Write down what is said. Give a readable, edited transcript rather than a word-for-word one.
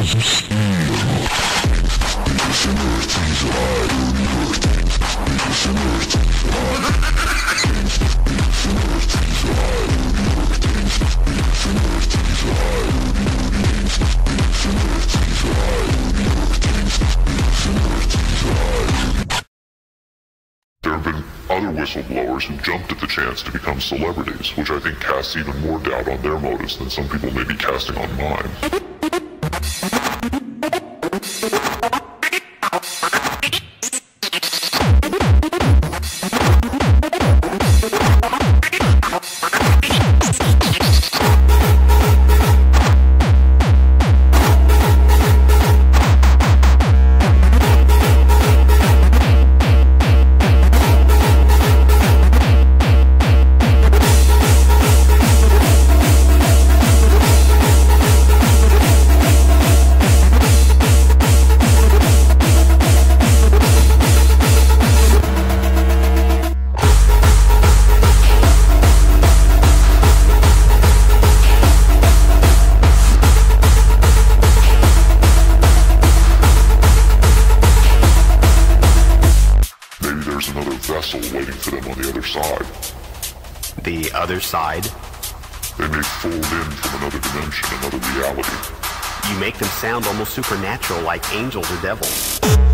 There have been other whistleblowers who jumped at the chance to become celebrities, which I think casts even more doubt on their motives than some people may be casting on mine. Vessel waiting for them on the other side. The other side? They may fold in from another dimension, another reality. You make them sound almost supernatural, like angels or devils.